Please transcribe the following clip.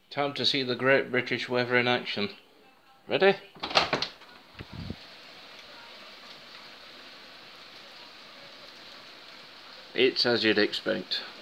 Time to see the Great British Weather in action. Ready? It's as you'd expect.